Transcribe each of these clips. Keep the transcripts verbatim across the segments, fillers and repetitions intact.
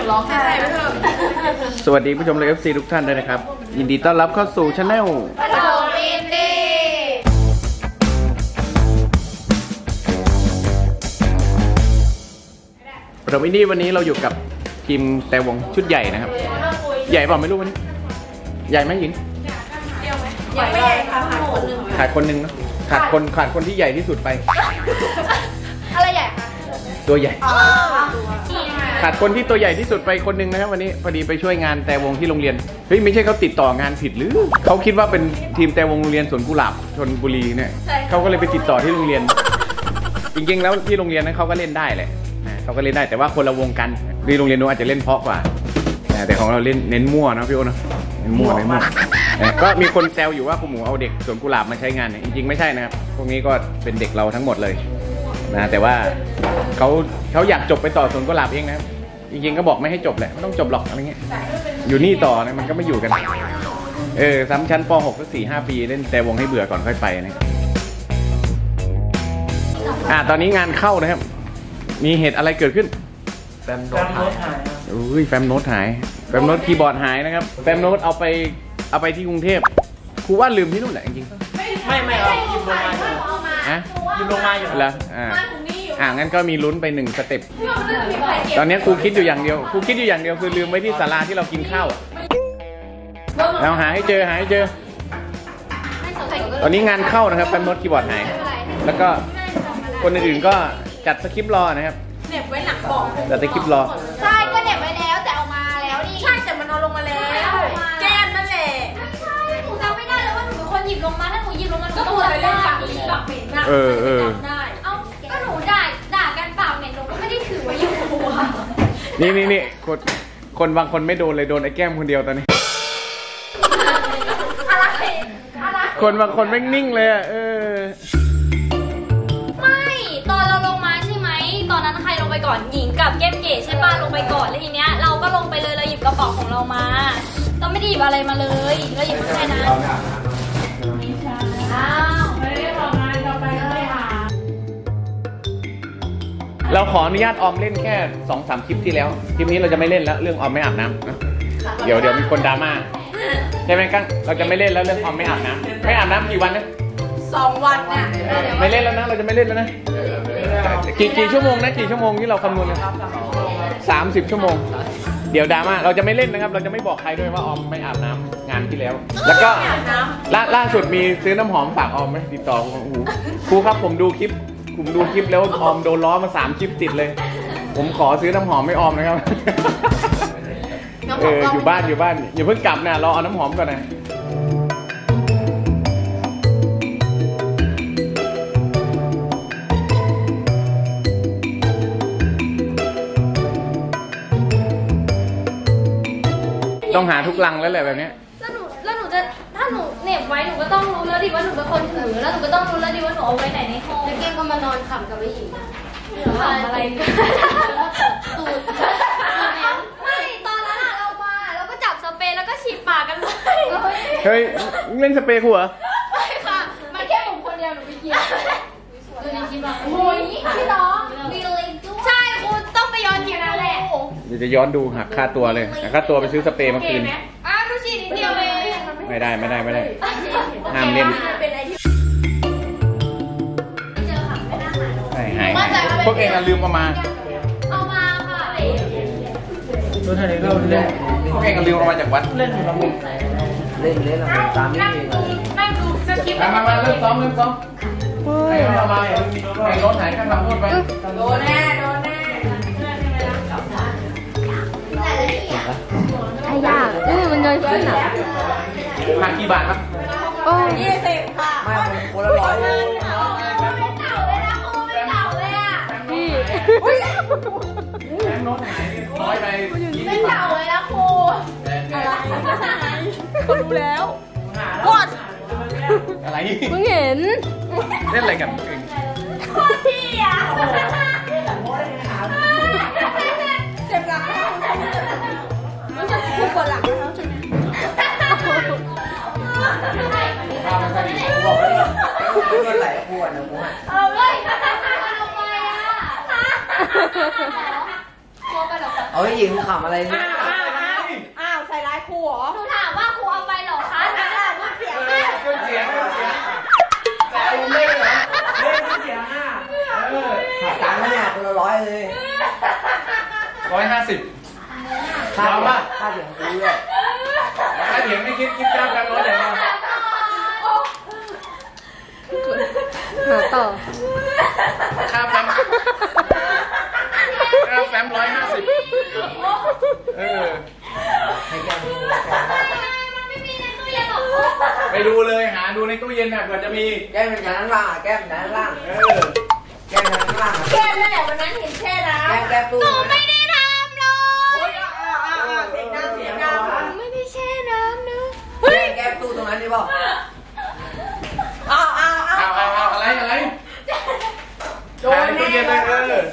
ร้องไห้ไปเถอะสวัสดีผู้ชมเลย เอฟ ซี ทุกท่านด้วยนะครับยินดีต้อนรับเข้าสู่ช anel ปฐมอินดี้ปฐมอินดี้วันนี้เราอยู่กับทีมแต่วงชุดใหญ่นะครับใหญ่เปล่าไม่รู้วันนี้ใหญ่ไหมหญิงยังไม่ใหญ่ค่ะขาดคนหนึ่งขาดคนหนึ่งนะขาดคนขาดคนที่ใหญ่ที่สุดไปอะไรใหญ่คะตัวใหญ่ขาดคนที่ตัวใหญ่ที่สุดไปคนหนึ่งนะครับวันนี้พอดีไปช่วยงานแต่วงที่โรงเรียนเฮ้ยไม่ใช่เขาติดต่องานผิดหรือเขาคิดว่าเป็นทีมแต่วงโรงเรียนสวนกุหลาบชลบุรีเนี่ยเขาก็เลยไปติดต่อที่โรงเรียนจริงๆแล้วที่โรงเรียนนั้นเขาก็เล่นได้แหละเขาก็เล่นได้แต่ว่าคนละวงกันที่โรงเรียนนู้นอาจจะเล่นเพราะกว่าแต่ของเราเล่นเน้นมั่วนะพี่โอ้นะเน้นมั่วเน้นมั่วก็มีคนแซวอยู่ว่าคุณหมูเอาเด็กสวนกุหลาบมาใช้งานเนี่ยจริงๆไม่ใช่นะครับพวกนี้ก็เป็นเด็กเราทั้งหมดเลยนะแต่ว่าเขาเขาอยากจบไปต่อสวนกุหลาบเองนะครับจริงๆก็บอกไม่ให้จบแหละไม่ต้องจบหรอกอะไรเงี้ยอยู่นี่ต่อนะมันก็ไม่อยู่กันเออซ้ำชั้นป .หก สัก สี่ห้า ปีเล่นแต่วงให้เบื่อก่อนค่อยไปนะอ่าตอนนี้งานเข้านะครับมีเหตุอะไรเกิดขึ้นแฟมโน้ตหายอุ้ยแฟมโน้ตหายแฟมโน้ตคีย์บอร์ดหายนะครับแฟมโน้ตเอาไปเอาไปที่กรุงเทพครูว่าลืมที่นู่นแหละจริงๆไม่ไม่เอายิมลงมาอยู่ฮะยิมลงมาอยู่แล้วอ่าอ่างั้นก็มีลุ้นไปหนึ่งสเต็ปตอนนี้ครูคิดอยู่อย่างเดียวครูคิดอยู่อย่างเดียวคือลืมไว้ที่ศาลาที่เรากินข้าวเราหาให้เจอหาให้เจอตอนนี้งานเข้านะครับแฟมโน้ตคีย์บอร์ดหายแล้วก็คนอื่นๆก็จัดสคริปต์รอนะครับเน็บไว้หนักบอกจัดสคริปต์รอใช่ก็เน็บไว้แล้วแต่เอามาแล้วนี่ใช่แต่มันเอาลงมาแล้วแก้มนั่นแหละใช่หนูจำไม่ได้เลยว่าหนูเป็นคนหยิบลงมาถ้าหนูหยิบลงมาก็ต้องไปเล่นกับลีกับเหม็นนะเออเออได้เอ้าก็หนูด่าด่ากันปากเหม็นหนูก็ไม่ได้ถือไว้อยู่นี่นี่นี่คนคนบางคนไม่โดนเลยโดนไอ้แก้มคนเดียวตอนนี้อะไรอะไรคนบางคนไม่นิ่งเลยอ่ะเออไม่ตอนเราลงมาใช่ไหมตอนนั้นใครลงไปก่อนหญิงกับแก้มเก๋ใช่ป่ะลงไปก่อนแล้วทีเนี้ยเราก็ลงไปเลยเราหยิบกระเป๋าของเรามาเราไม่ได้หยิบอะไรมาเลยเราหยิบแค่นั้นอ้าวไม่ได้ทำงานเราไปเลยค่ะเราขออนุญาตออมเล่นแค่สองสามคลิปที่แล้วคลิปนี้เราจะไม่เล่นแล้วเรื่องออมไม่อาบน้ำนะเดี๋ยวเดี๋ยวมีคนดราม่าใช่ไหมกั้งเราจะไม่เล่นแล้วเรื่องออมไม่อาบน้ำไม่อาบน้ำกี่วันนะสองวันเนี่ยไม่เล่นแล้วนะเราจะไม่เล่นแล้วนะกี่กี่ชั่วโมงนะกี่ชั่วโมงที่เราคำนวณกันสามสิบชั่วโมงเดี๋ยวดราม่าเราจะไม่เล่นนะครับเราจะไม่บอกใครด้วยว่าออมไม่อาบน้ำงานที่แล้วแล้วก็ล่าล่าสุดมีซื้อน้ำหอมฝากออมไหมติดต่อครูครับผมดูคลิปผมดูคลิปแล้วออมโดนล้อมาสามคลิปติดเลยผมขอซื้อน้ำหอมไม่ออมนะครับเอออยู่บ้านอยู่บ้านอย่าเพิ่งกลับนะรอเอาน้ำหอมก่อนนะต้องหาทุกลังแล้วแหละแบบนี้แล้วหนูแล้วหนูจะถ้าหนูเหน็บไว้หนูก็ต้องรู้แล้วดิว่าหนูเป็นคนถือแล้วหนูก็ต้องรู้แล้วดิว่าหนูเอาไว้ไหนในห้องแล้วเก้งก็มานอนขำกับไอ้หญิงขำอะไรกันตูดไม่ตอนนั้นเรามาเราก็จับสเปรย์แล้วก็ฉีดปากกันเลยเฮ้ยเล่นสเปรย์หัวไม่ค่ะมันแค่ผมคนเดียวหนูไปเกี่ยวดูในคลิปอ่ะโอ้ยพี่น้องใช่คุณต้องไปย้อนอยู่นั่นแหละเดี๋ยวจะย้อนดูหักค่าตัวเลยหักค่าตัวไปซื้อสเปรย์มาคืนอ้าวดูสินิดเดียวเองไม่ได้ไม่ได้ไม่ได้ห้ามเล่นหายพวกเองอะลืมเอามาเอามาค่ะรถทะเลเราเล่นพวกเองอะลืมเอามาจากวัดเล่นระบบเล่นเล่นระบบตามนี่เองนั่งดูสคริปต์มามาเริ่มซ้อมเริ่มซ้อมให้เรามาไอ้รถหายข้างหลังรถไปโดนแน่โดนแน่ถ้ายากอือมันเยอะขึ้นอ่ะหักกี่บาทครับโอ้ยี่สิบค่ะไม่คนละร้อยไม่เต่าเลยนะครูไม่เต่าเลยอ่ะพี่แบงค์โน้ตหายร้อยไปไม่เต่าเลยนะครูอะไรเขารู้แล้ววอดอะไรเพิ่งเห็นเล่นอะไรกันโคตรพี่อ่ะเจ็บหลังรู้สึกคู่ปวดหลังแล้วใช่ไหมบอกเลยว่าไหลปวดนะกูเอาเลยเอาไปอ่ะกลัวไปหรอเอาไอ้หญิงขำอะไรเนี่ยอ้าวใส่ร้ายครูเหรอหนูถามว่าครูเอาไปเหรอคะอ่าพูดเสียงเออเครื่องเสียงเครื่องเสียงแต่เอาเล่นเหรอเล่นเครื่องเสียงอ่ะเออขาดตังค์แล้วเนี่ยคนละร้อยเลยร้อยห้าสิบค่าเอาป่ะค่าเสียงกูด้วยถ้าเถียงไม่คิดคิดจ้างกันร้อยอย่างเดียวหาต่อค่าแฟมค่าแฟมร้อยห้าสิบเออให้แก้มมันไม่มีในตู้เย็นหรอกไปดูเลยหาดูในตู้เย็นน่ะเผื่อจะมีแก้มเป็นชั้นล่างอ่ะแก้มชั้นล่างเออแก้มชั้นล่างอ่ะแก้มนั่นแหละวันนั้นเห็นแช่น้แก้มแก้มตู้หนูไม่ได้ทำเลยำโอ้ยอ้าวอ้าวอ้าวเสียงดังเสียงดังไม่ได้แช่น้ำนะแก้มแก้มตู้ตรงนั้นดิเปล่าอ้าวอ้าวอ้าวเอาเอาเอาอะไรอะไรหาในตู้เย็นเลยเออ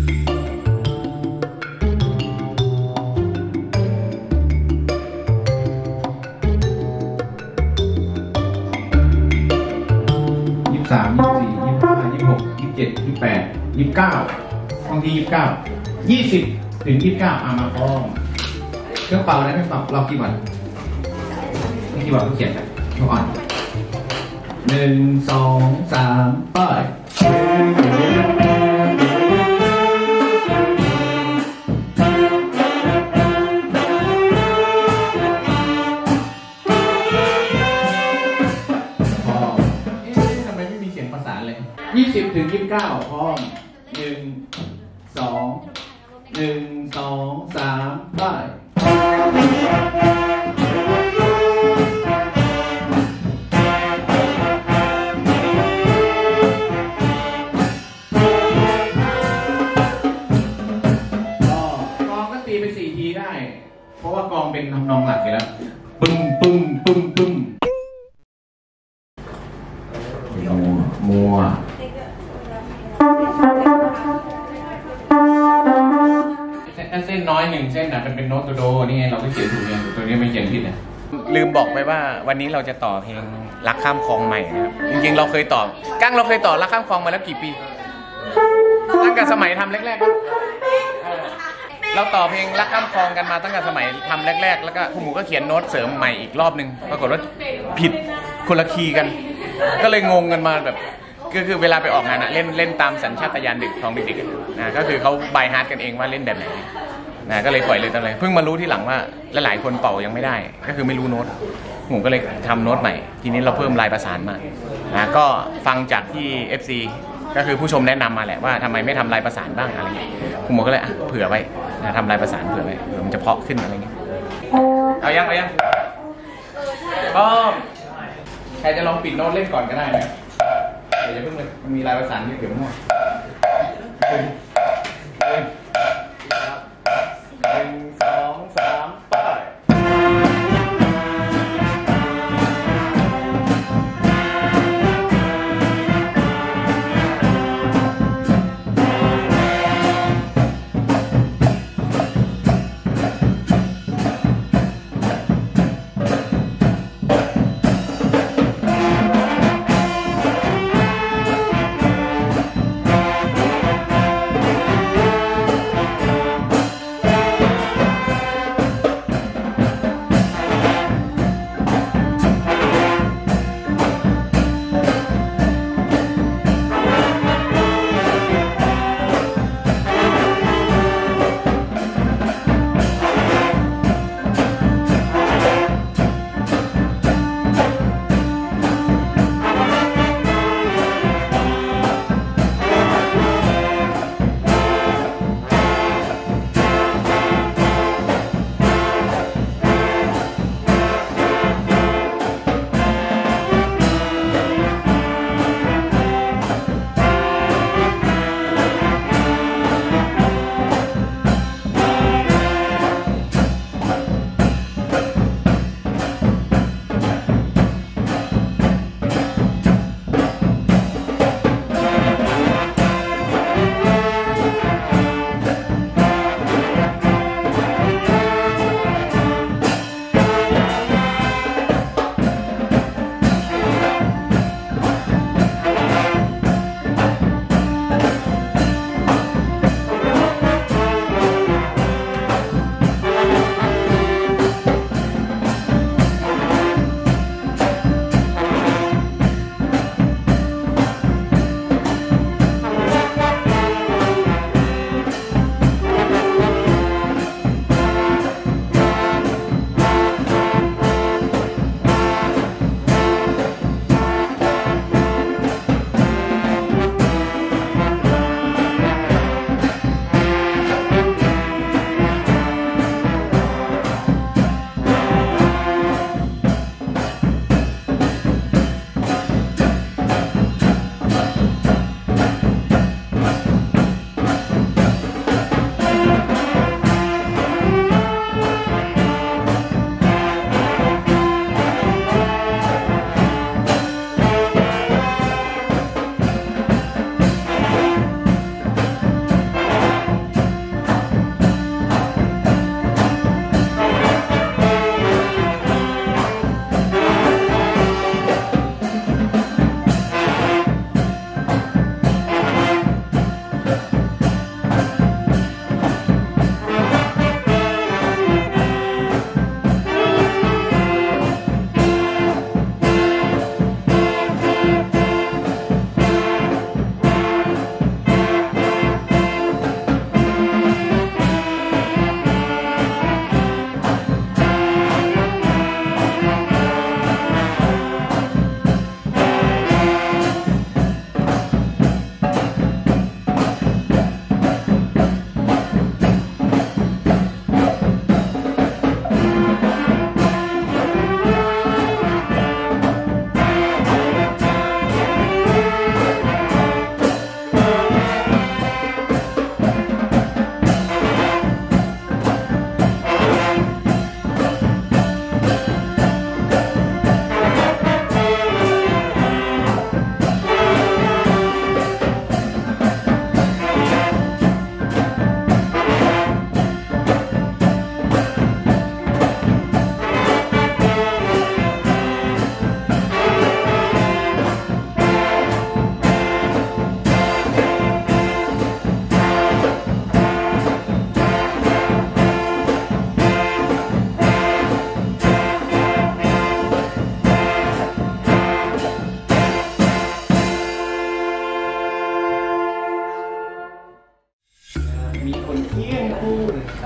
ยี่สิบสามยี่สิบสี่ยี่สิบห้ายี่สิบหกยี่สิบเจ็ดยี่สิบแปดยี่สิบเก้าบางทียี่สิบเก้ายี่สิบถึงยี่สิบเก้าเอามาพร้อมเครื่องเป่านะเครื่องเป่าเรากี่วันนี่กี่วันก็เขียนไปทุกอ่อนหนึ่งสองสามไปพอเอ๊ะทำไมไม่มีเสียงประสานเลยยี่สิบถึงยี่สิบเก้าพร้อมหนึ่งสองหนึ่งสองสามไปเพราะว่ากองเป็นทำนองหลักอยู่แล้วปึ้มปึ้มปึ้มปึ้มมัวมัวเส้นน้อยหนึ่งเส้นนะมันเป็นโน้ตตัวโดนี่ไงเราก็เขียนถูกเองตัวนี้ไม่เขียนผิดนะลืมบอกไปว่าวันนี้เราจะต่อเพลงรักข้ามคลองใหม่นะครับจริงๆเราเคยต่อกั้งเราเคยต่อรักข้ามคลองมาแล้วกี่ปีตั้งแต่สมัยทำแรกๆเราต่อเพลงรักข้ามคลองกันมาตั้งแต่สมัยทำแรกๆแล้วก็คุณหมูก็เขียนโน้ตเสริมใหม่อีกรอบนึงปรากฏว่าผิดคนละคีย์กัน ก็เลยงงกันมาแบบก็คือเวลาไปออกงานอะเล่นเล่นตามสัญชาตญาณเด็กของเด็กๆนะก็คือเขาบายฮาร์ดกันเองว่าเล่นแบบไหนนะก็เลยปล่อยเลยตอนเลยเพิ่งมารู้ที่หลังว่าหลายๆคนเป่ายังไม่ได้ก็คือไม่รู้โน้ตหมูก็เลยทำโน้ตใหม่ทีนี้เราเพิ่มลายประสานมานะก็ฟังจากที่ เอฟ ซี ก็คือผู้ชมแนะนำมาแหละว่าทำไมไม่ทำลายประสานบ้างอะไรเงี้ยคุณหมอก็เลยเผื่อไว้นะทำลายประสานเผื่อไว้เผื่อมันจะเพาะขึ้นอะไรเงี้ยเอายังเอายังพร้อมใครจะลองปิดโน้ตเล่นก่อนก็ได้นะเดี๋ยวจะเพิ่งเลยมันมีลายประสานที่เกี่ยวมั่วหนึ่งสองสามไป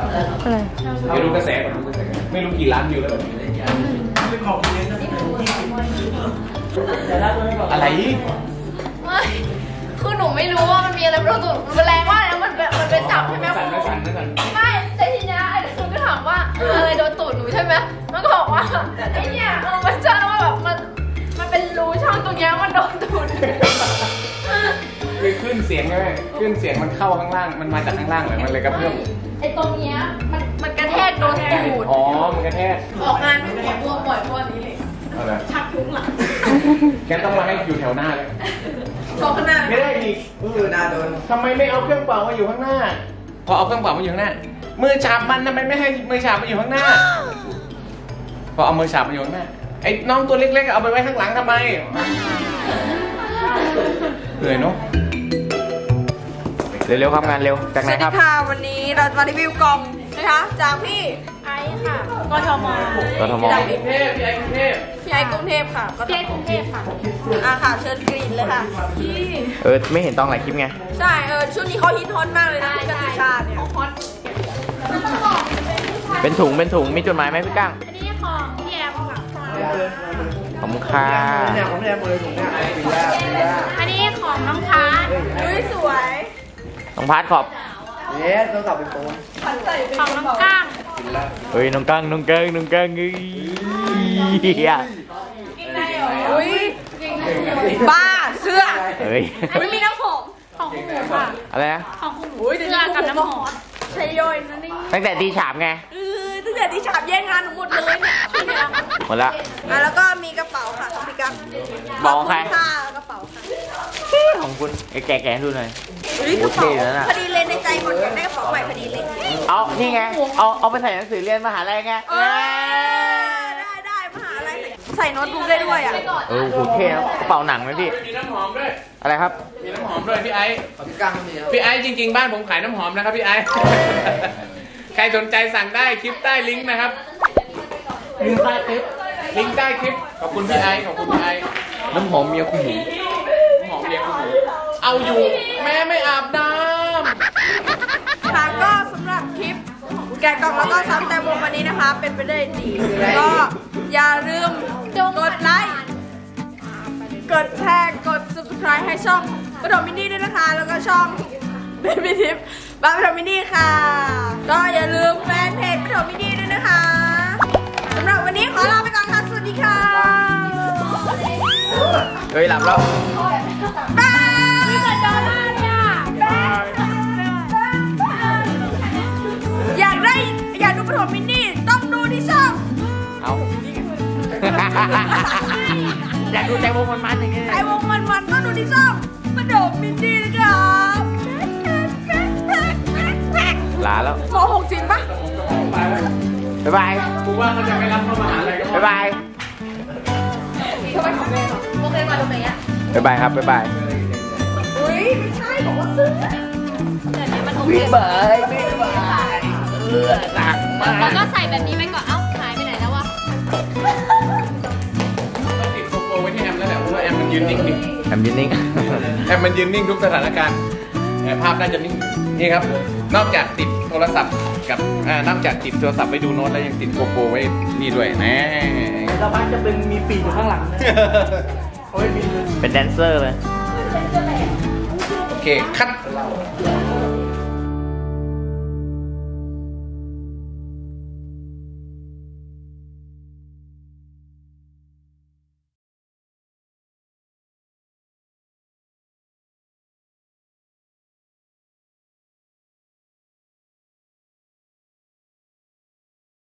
อะไรไปดูกระแสก่อนดูกระแสไม่รู้กี่ล้านวิวแล้วแบบนี้อะไรไม่คือหนูไม่รู้ว่ามันมีอะไรโดนตูดมันแรงมากแล้วมันมันไปจับใช่ไหมสั่นไม่สั่นไม่สั่นไม่แต่ทีเนี้ยไอ้คุณก็ถามว่าอะไรโดนตูดหนูใช่ไหมมันก็บอกว่าไอ้เนี่ยเออมันเจอว่าแบบมันมันเป็นรูช่องตรงเนี้ยมันโดนตูดคือขึ้นเสียงไงขึ้นเสียงมันเข้าข้างล่างมันมาจากข้างล่างเลยมันเลยกระเพื่อมไอ้ตรงเนี้ยมันมันกระแทกโดนตูดอ๋อมันกระแทกออกงานไม่ปวดบวมบ่อยเพราะนี้เลยเอาละชักทุกหลังแกต้องมาให้อยู่แถวหน้าเลยชอบขนาดไม่ได้อีกคือหน้าโดนทำไมไม่เอาเครื่องเป่ามาอยู่ข้างหน้า พอเอาเครื่องเป่ามาอยู่ข้างหน้า มือฉาบมันทำไมไม่ให้มือฉาบมาอยู่ข้างหน้า พอเอามือฉาบมาอยู่ข้างหน้า ไอ้น้องตัวเล็กๆเอาไปไว้ข้างหลังทำไมเหนื่อยเนาะเร็วๆครับงานเร็วจากไหนครับสวัสดีค่ะวันนี้เราจะมารีวิวกล่องนะคะจากพี่ไอซ์ค่ะกทมกทมจากกรุงเทพพี่ไอ้กรุงเทพพี่ไอซ์กรุงเทพค่ะพี่ไอซ์กรุงเทพค่ะอ่ะค่ะเชิญกรีนเลยค่ะพี่เออไม่เห็นต้องหลายคลิปไงใช่เออช่วงนี้เขาฮิตฮอตมากเลยนะกติชาเนี่ยฮอตเป็นถุงเป็นถุงมีจดหมายไหมพี่กั้งอันนี้ของพี่แอมค่ะขอบคุณค่ะเนี่ยผมเนี่ยมือถุงเนี่ยปีแรกปีแรกอันนี้ของน้องพาร์ทอุ้ยสวยน้องพาร์ทขอบเอ๊ะต้องกลับไปโฟนของน้องก้างเฮ้ยน้องกั้งน้องกั้งน้องกั้งเฮ้ยอุ้ยบ้าเสื้อเฮ้ยอุ้ยมีน้ำหอมของคุณหมูค่ะอะไรนะของคุณหมูเสื้อกับน้ำหอมใช่ย่อยนะนี่ตั้งแต่ตีฉาบไงเออตั้งแต่ที่ฉาบแย่งงานหนูหมดเลยเนี่ยหมดละอ่ะแล้วก็มีกระเป๋าค่ะของพี่กั๊กบอกใครค่ะกระเป๋าค่ะของคุณไอ้แกะแกะดูหน่อยอุ้ยกระเป๋าโอเคแล้วน่ะพอดีเลยในใจหมดอยากได้กระเป๋าใหม่พอดีเลยเอานี่ไงเอาเอาไปใส่หนังสือเรียนมหาลัยไงเออได้ได้มหาอะไรใส่โน้ตบุ๊กได้ด้วยอ่ะเออโหเท่นะกระเป๋าหนังไหมพี่มีน้ำหอมด้วยอะไรครับมีน้ำหอมด้วยพี่ไอ้พี่กั้งก็มีครับพี่ไอ้จริงๆ บ้านผมขายน้ำหอมนะครับพี่ไอ้ ใครสนใจสั่งได้คลิปใต้ลิงก์นะครับ ลิงก์ใต้คลิป ลิงก์ใต้คลิป ขอบคุณพี่ไอ้ขอบคุณพี่ไอ้น้ำหอมเมียคุณหมูน้ำหอมเลี้ยงคุณหมูเอาอยู่แม่ไม่อาบน้ค่ะก็สำหรับคลิปแกะกล่องแล้วก็ซ้ำแต่วงวันนี้นะคะ เป็นไปได้ดีก็อย่าลืมกดไลค์กดแชร์กด ซับสไครบ์ ให้ช่องกระโดดมินดี้ด้วยนะคะ แล้วก็ช่องเบบี้ทิปบ้านกระโดดมินดี้ค่ะ ก็อย่าลืมแฟนเพจกระโดดมินดี้ด้วยนะคะสำหรับวันนี้ขอลาไปก่อนค่ะสวัสดีค่ะเฮ้ยหลับแล้วบายไม่เหมือนดอลลาร์เนี่ยอยากได้อยากดูกระโดดมินดี้ต้องดูที่ช่องเอา อยากดูแตงโมมันๆอย่างเงี้ยไอวงมันมันๆต้องดูที่ช่องกระโดดมินดี้นะครับลาแล้วมหกจริงปะบ๊ายบายำกูว่าเขาจะไม่รับเข้ามหาลัยก็บ๊ายบายทำไมของแม่เหรอโอเคมาตรงไหนอ่ะบ๊ายบายครับ บ๊ายบายอุ้ยไม่ใช่บอกว่าซื้อแต่เนี้ยมันโอเคบ๊ายบายบ๊ายบายเออหนักมากแล้วก็ใส่แบบนี้ไปก่อน เอ้าหายไปไหนแล้ววะต้องติดโกโปรไว้ที่แอมแล้วแหละเพราะว่าแอมมันยืนนิ่งดิแอมยืนนิ่งแอมมันยืนนิ่งทุกสถานการณ์แต่ภาพน่าจะนิ่งนี่ครับ นอกจากติดโทรศัพท์กับอ่านอกจากติดโทรศัพท์ไว้ดูโน้ตแล้วยังติดโกโปรไว้นี่ด้วยแน่เราพักจะเป็นมีปีกอยู่ข้างหลังนะโอ้ยมีเป็นแดนเซอร์เลยโอเค คัด